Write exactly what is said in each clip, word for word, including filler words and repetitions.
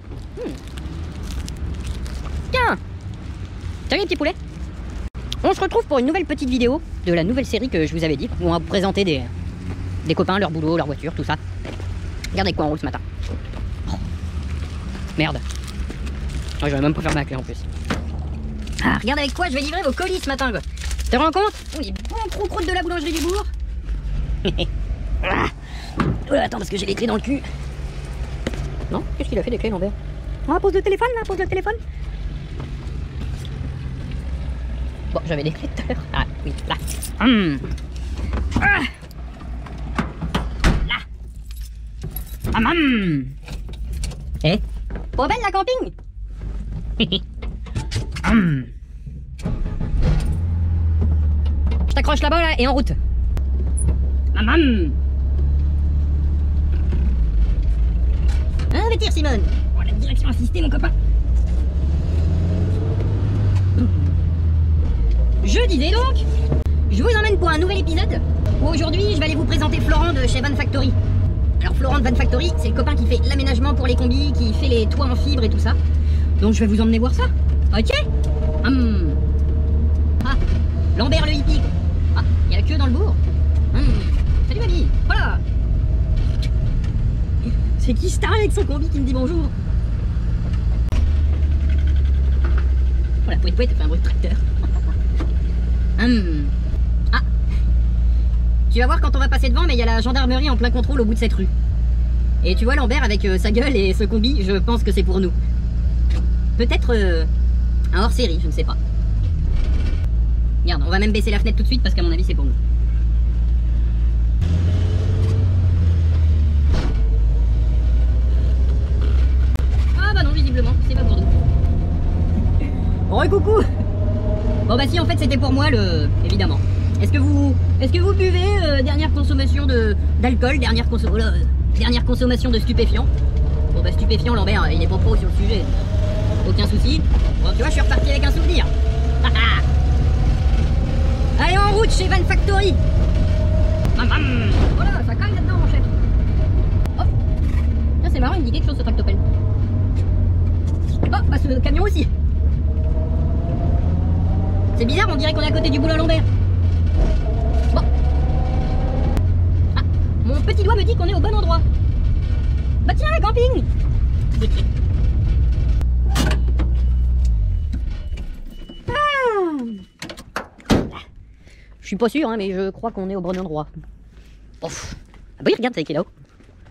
Hmm. Tiens, salut les petits poulets. On se retrouve pour une nouvelle petite vidéo de la nouvelle série que je vous avais dit, où on va vous présenter des, des copains, leur boulot, leur voiture, tout ça. Regardez quoi on roule ce matin. Oh. Merde. Oh, je vais même pas faire ma clé en plus. Ah, regarde avec quoi je vais livrer vos colis ce matin, quoi. Tu te rends compte? Oh, les bons croûtes de la boulangerie du bourg. Ah. Oh là, attends, parce que j'ai les clés dans le cul. Non? Qu'est-ce qu'il a fait des clés, Lambert? Ah, pose le téléphone là, pose le téléphone. Bon, j'avais des clés tout à l'heure. Ah, oui, là. Hum. Ah. Là. Hum, hum. Eh? Pas belle la camping? Hum. Je t'accroche là-bas là et en route. Hum, hum. Hein, mais tire Simone. Oh, la direction assistée mon copain. Je disais donc, je vous emmène pour un nouvel épisode où aujourd'hui je vais aller vous présenter Florent de chez Van Factory. Alors Florent de Van Factory, c'est le copain qui fait l'aménagement pour les combis, qui fait les toits en fibre et tout ça. Donc je vais vous emmener voir ça. Ok. hum. Ah, Lambert le hippie. Ah, il y a la queue dans le bourg. hum. Salut mamie. Voilà. C'est qui Star avec son combi qui me dit bonjour? Oh la pouette pouette, fait un bruit de tracteur. hum. Ah, tu vas voir quand on va passer devant, mais il y a la gendarmerie en plein contrôle au bout de cette rue. Et tu vois Lambert avec euh, sa gueule et ce combi, je pense que c'est pour nous. Peut-être euh, un hors-série, je ne sais pas. Regarde, on va même baisser la fenêtre tout de suite parce qu'à mon avis c'est pour nous. Ah bah non, visiblement, c'est pas pour nous. Re-coucou. Bon bah si, en fait c'était pour moi, le évidemment. Est-ce que vous est-ce que vous buvez euh, dernière consommation de d'alcool, dernière, conso oh là, dernière consommation de stupéfiants? Bon bah stupéfiant Lambert, il est pas pro sur le sujet. Aucun souci. Bon tu vois, je suis reparti avec un souvenir. Allez en route chez Van Factory. Voilà, ça caille là-dedans mon chef. Hop. Tiens, c'est marrant, il me dit quelque chose ce tractopelle. Oh bah ce camion aussi. C'est bizarre, on dirait qu'on est à côté du boulot Lambert. Bon. Ah, mon petit doigt me dit qu'on est au bon endroit. Bah tiens, le camping. Ah. Je suis pas sûr, hein, mais je crois qu'on est au bon endroit. Ouf. Ah bah oui, regarde, c'est qui est là-haut.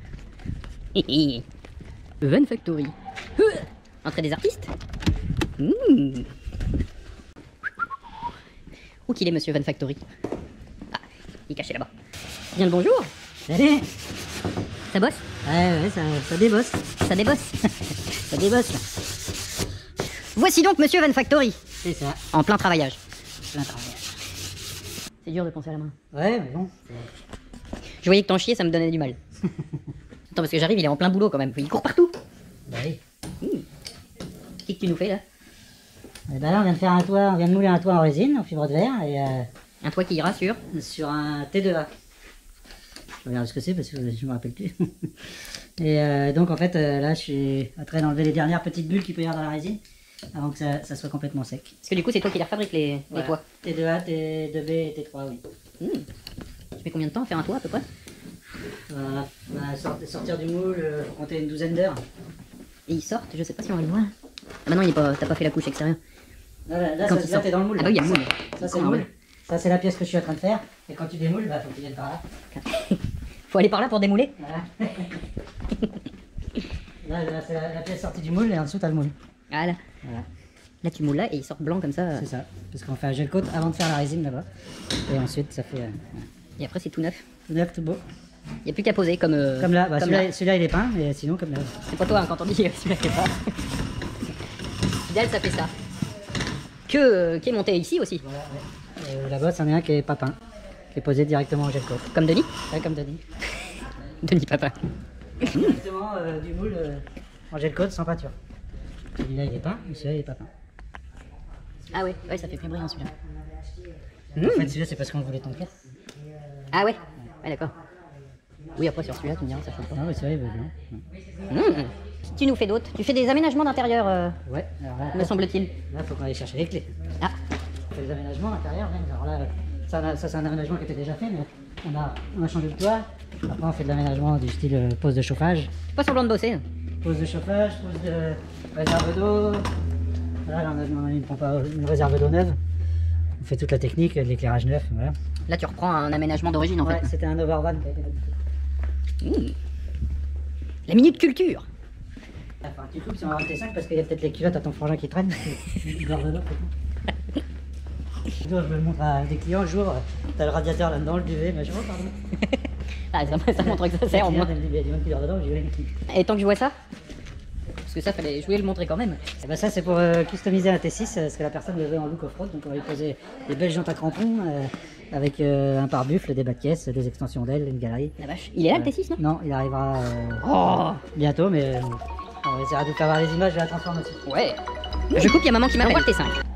Van Factory. Entrée des artistes. Mmh. Où qu'il est, monsieur Van Factory? Ah, il est caché là-bas. Bien le bonjour. Salut. Ça bosse? Ouais, ouais, ça, ça débosse. Ça débosse. Ça débosse. Voici donc monsieur Van Factory. C'est ça. En plein travaillage. Plein travaillage. C'est dur de penser à la main. Ouais, mais bon. Je voyais que t'en chier, ça me donnait du mal. Attends, parce que j'arrive, il est en plein boulot quand même. Il court partout. Bah oui. Mmh. Qu'est-ce que tu nous fais là? Et bah là, on vient de faire un toit, on vient de mouler un toit en résine, en fibre de verre, et euh, Un toit qui ira sur sur un T deux A. Je regarde ce que c'est parce que je me rappelle plus. Et euh, donc en fait, euh, là, je suis en train d'enlever les dernières petites bulles qu'il peut y avoir dans la résine, avant que ça, ça soit complètement sec. Parce que du coup, c'est toi qui les fabriques les, Voilà. les toits. T deux A, T deux B et T trois, oui. Mmh. Tu mets combien de temps à faire un toit à peu près? Euh, bah, sort- sortir du moule, euh, faut compter une douzaine d'heures. Et ils sortent, je sais pas si on va le voir. Ah bah non, il est pas, t'as pas fait la couche extérieure. Là, là, là, Quand ça, il là sort. t'es dans le moule. Ah bah oui, il y a le moule. Ça, c'est le Ah, moule. ouais. Ça, c'est la pièce que je suis en train de faire. Et quand tu démoules, bah, faut que tu viennes par là. Faut aller par là pour démouler. Voilà. Là, là c'est la, la pièce sortie du moule et en dessous, t'as le moule. Voilà. Voilà. Là, tu moules là et il sort blanc comme ça. C'est ça. Parce qu'on fait un gel coat avant de faire la résine là-bas. Et ensuite, ça fait euh, Et après, c'est tout neuf. tout neuf, tout beau. Il n'y a plus qu'à poser comme. euh, Comme là, bah, comme celui-là, là. celui-là, il est peint, mais sinon, comme là. C'est pas toi hein, quand on dit celui-là fait pas. Fidèle, ça fait ça. Que, euh, qui est monté ici aussi. Voilà, ouais. Et là-bas, c'en est un qui est pas peint. Qui est posé directement en gel coat. Comme Denis. Ouais, comme Denis. Denis Papa. Directement euh, du moule euh, en gel coat sans peinture. Celui-là, il est peint, mais celui-là, il est pas peint. Ah ouais, ouais, ça fait plus brillant celui-là. En fait, celui-là, c'est parce qu'on voulait ton clair. Ah ouais. Ouais, d'accord. Oui, après sur celui-là, tu me diras, ça change pas. Ah oui, c'est vrai, il veut bien. Mmh. Tu nous fais d'autres. Tu fais des aménagements d'intérieur, euh, Ouais, alors là, me semble-t-il. là, il faut qu'on aille chercher les clés. Ah, On fait des aménagements à l'intérieur, même. Alors là, ça, ça c'est un aménagement qui était déjà fait, mais on a, on a changé le toit. Après, on fait de l'aménagement du style euh, pose de chauffage. pas semblant de bosser. Pose de chauffage, pose de réserve d'eau. Voilà, là, on a, on a une, pompe à- une réserve d'eau neuve. On fait toute la technique, de l'éclairage neuf, voilà. Là, tu reprends un aménagement d'origine, en Ouais, fait. c'était un overvan qui a été modifié. Mmh. La minute culture. Ah, enfin, tu coupes si on va T cinq parce qu'il y a peut-être les culottes à ton frangin qui traînent. Il dort dedans, c'est tout. Sinon, je me le montre à des clients le jour, t'as le radiateur là-dedans, le duvet, machin, oh, pardon. Ah, ça, ça montre que ça sert, au moins. Il y a des gens qui dorment dedans, je dis oui. Et tant que je vois ça, parce que ça, fallait, je voulais le montrer quand même. Et ben ça, c'est pour euh, customiser un T six, euh, parce que la personne le veut en look off-road, donc on va lui poser des belles jantes à crampons, euh, avec euh, un pare-buffle, des bas de caisse, des extensions d'ailes, une galerie. La vache. Il est là, le T six, non? Non, il arrivera euh, Oh. bientôt, mais euh, on essaiera de faire voir les images de la transformation. Ouais. Je coupe, il y a maman qui m'appelle. On va voir le T cinq.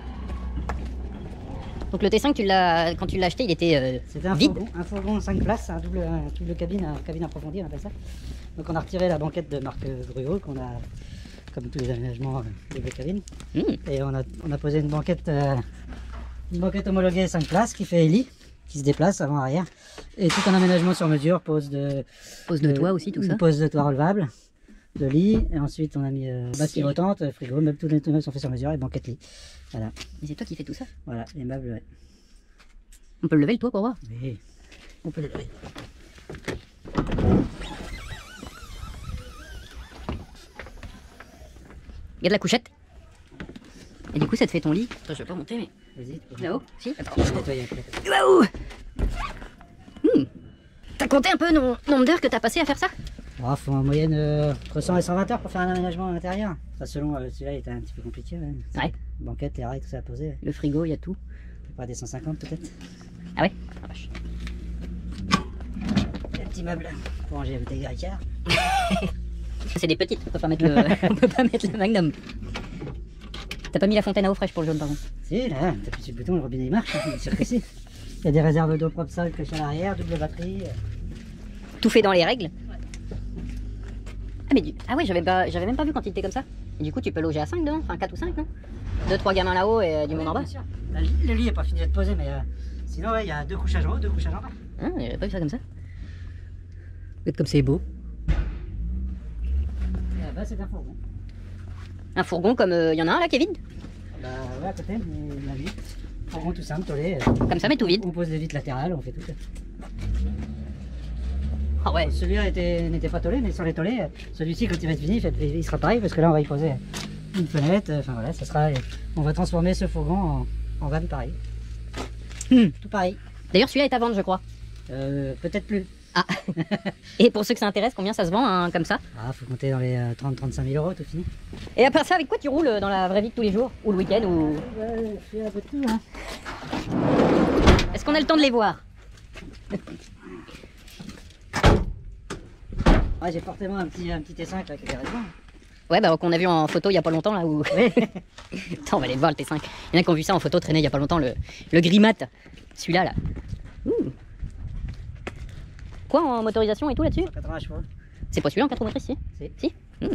Donc le T cinq, tu l'as, quand tu l'as acheté, il était euh, C'était un vide. fourgon, un fourgon cinq places, un double, un double cabine, un cabine approfondie, on appelle ça. Donc on a retiré la banquette de marque Gruau, qu'on a, comme tous les aménagements, euh, double cabine. Mmh. Et on a, on a posé une banquette, euh, une banquette homologuée cinq places qui fait héli, qui se déplace avant-arrière. Et tout un aménagement sur mesure, pose de, Pose de toit aussi, tout une ça. pose de toit relevable, de lit. Et ensuite on a mis euh, basse pivotante, frigo, même tous les meubles sont faits sur mesure et banquette lit. Voilà, Mais c'est toi qui fais tout ça. voilà les meubles, ouais. On peut le lever le toit pour voir. Oui, on peut le lever. Il y a de la couchette. Et du coup, ça te fait ton lit. Attends, je vais pas monter, mais. Vas-y. Là-haut? Si? Attends. Je vais nettoyer un peu. Waouh! Hmm. T'as compté un peu le nombre d'heures que t'as passé à faire ça? Il faut en moyenne euh, entre cent et cent vingt heures pour faire un aménagement à l'intérieur. Enfin, selon euh, celui-là, il était un petit peu compliqué. Ouais. Ouais. Banquette, les rails, tout ça à poser. Le frigo, il y a tout. Pas des cent cinquante peut-être. Ah ouais? Ah vache. Les petits meubles pour ranger la bouteille de Ricard. C'est des petites, on peut pas mettre le, on peut pas mettre le Magnum. T'as pas mis la fontaine à eau fraîche pour le jaune par contre? Si, là, t'appuies sur le bouton, le robinet il marche, hein, bien sûr que si. Il y a des réserves d'eau propre sol, cloche à l'arrière, double batterie. Tout fait dans les règles? Ah mais du... Ah ouais, j'avais pas... j'avais même pas vu quand il était comme ça. Et du coup, tu peux loger à cinq dedans, enfin quatre ou cinq, non? deux trois gamins là-haut et euh, du monde en bas. Bien sûr. Là, le lit est pas fini d'être posé, mais euh, sinon, ouais, il y a deux couchages en haut, deux couchages en bas. Ah, j'avais pas vu ça comme ça. Peut-être comme c'est beau. Et là-bas, c'est un fourgon. Un fourgon comme il euh, y en a un là qui est vide? Bah, ouais, à côté, mais il y a vite. Fourgon tout simple, tollé. Comme ça, mais tout vide. On pose des vitres latérales, on fait tout ça. Ah ouais. Celui-là était- n'était pas tollé, mais sur les tollés, celui-ci, quand il va être fini, il il sera pareil, parce que là, on va y poser une fenêtre. Enfin voilà, ça sera. On va transformer ce fourgon en, en van pareil. Hmm. Tout pareil. D'ailleurs, celui-là est à vendre, je crois. Euh, Peut-être plus. Ah. Et pour ceux que ça intéresse, combien ça se vend hein, comme ça? Ah, faut compter dans les euh, trente à trente-cinq mille euros, tout fini. Et à part ça, avec quoi tu roules euh, dans la vraie vie de tous les jours? Ou le week-end ou... Ouais, je fais un peu de tout, hein. Est-ce qu'on a le temps de les voir? Ouais, j'ai forcément un petit, un petit T cinq là qui est raison. Ouais, bah qu'on a vu en photo il y a pas longtemps là où... Oui. Attends, on va aller le voir le T cinq. Il y en a qui ont vu ça en photo traîner il y a pas longtemps, le, le Grimat. Celui-là là. Ouh. Quoi en motorisation et tout là-dessus? cent quatre-vingts chevaux. C'est pas celui-là en quatre motrices, si? Si. Si hmm.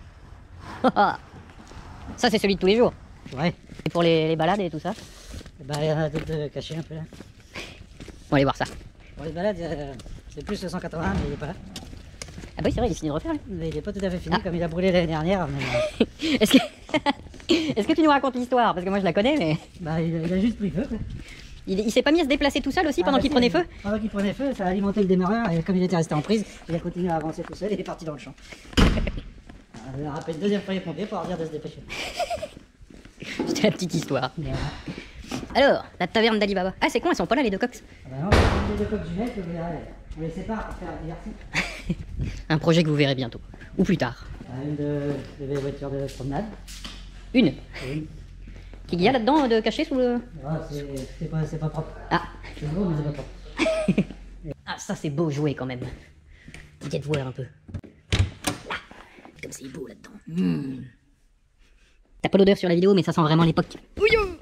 Ça c'est celui de tous les jours. Ouais. Et pour les, les balades et tout ça? Bah, il y en a d'autres euh, cachés un peu là. On va aller voir ça. Pour les balades, euh, c'est plus le cent quatre-vingts, mais il est pas là. Ah bah oui, c'est vrai, il est fini de refaire lui. Mais il est pas tout à fait fini, Ah. comme il a brûlé l'année dernière. Mais, euh, Est-ce que... Est-ce que tu nous racontes l'histoire? Parce que moi je la connais, mais... bah, il, a, il a juste pris feu. Quoi. Il, il s'est pas mis à se déplacer tout seul aussi Ah, pendant bah, qu'il si, prenait il- feu? Pendant qu'il prenait feu, ça a alimenté le démarreur, et comme il était resté en prise, il a continué à avancer tout seul, et il est parti dans le champ. On a rappelé le deuxième premier pompier pour leur dire de se dépêcher. C'était la petite histoire. Mais, euh, Alors, la taverne d'Ali Baba. Ah c'est con, elles sont pas là les deux coques. ah bah non, on a les deux coques jumelles, on les, on les sépare pour faire un divertis. Un projet que vous verrez bientôt. Ou plus tard. Ah, une de, de voiture de promenade. Une. Et une. Qu'il y a là-dedans de caché sous le... Ah, c'est c'est pas, c'est pas propre. Ah. C'est beau, mais c'est pas propre. Ah ça c'est beau jouer quand même. Viens te voir un peu. Ah, comme c'est beau là-dedans. Mmh. T'as pas l'odeur sur la vidéo mais ça sent vraiment l'époque. Ouillou.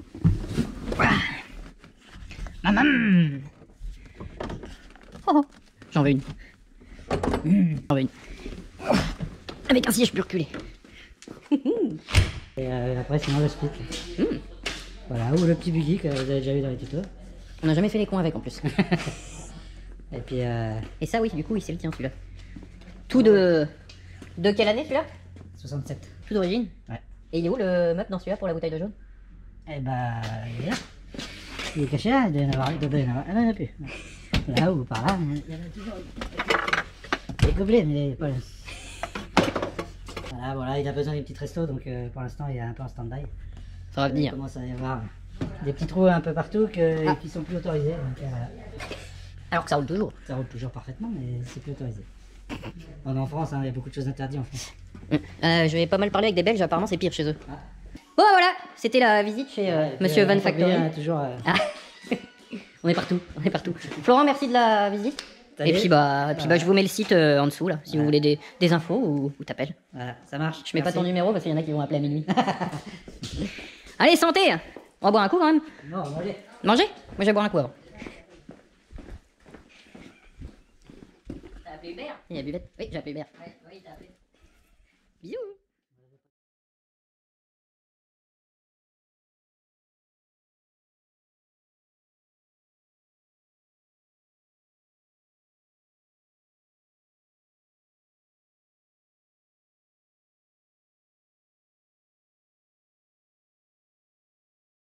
Ah. Maman. Oh, oh. J'en veux une. Mmh. Ah oui. Avec un siège plus reculé. Et euh, après, sinon, le split. Mmh. Voilà, ou le petit buggy que vous avez déjà vu dans les tutos. On n'a jamais fait les cons avec en plus. Et puis... Euh... Et ça, oui, du coup, il c'est le tien celui-là. Tout de. De quelle année celui-là? soixante-sept. Tout d'origine? Ouais. Et il est où le meuble dans celui-là pour la bouteille de jaune? Eh bah, il est là. Il est caché là, il doit y en avoir. Il doit y en avoir. Ah non, il n'y en a plus. Là ou par là, il y en a toujours. Il est gobelé, mais il est pas là. Voilà, voilà, il a besoin des petits restos, donc euh, pour l'instant il est un peu en stand-by. Ça va venir. Il commence à y avoir des petits trous un peu partout que, ah. qui sont plus autorisés. Donc, euh, alors que ça roule toujours. Ça roule toujours parfaitement, mais c'est plus autorisé. On est en France, hein, il y a beaucoup de choses interdites en France. Euh, je vais pas mal parler avec des Belges, apparemment c'est pire chez eux. Ah. Bon voilà, c'était la visite chez euh, ouais, Monsieur euh, Van Factory. Bien, toujours, euh... ah. On est partout, on est partout. Florent, merci de la visite. Et puis bah, et puis bah, je vous mets le site euh, en dessous là, si ouais. vous voulez des, des infos ou, ou t'appelles. Voilà, ça marche. Je mets merci. pas ton numéro parce qu'il y en a qui vont appeler à minuit. Allez, santé. On va boire un coup quand même. Non, manger. Manger? Moi je vais boire un coup avant. T'as appelé Hubert? Il y a Buvette. Oui, j'ai appelé Hubert. Ouais, oui, t'as appelé. Bisous.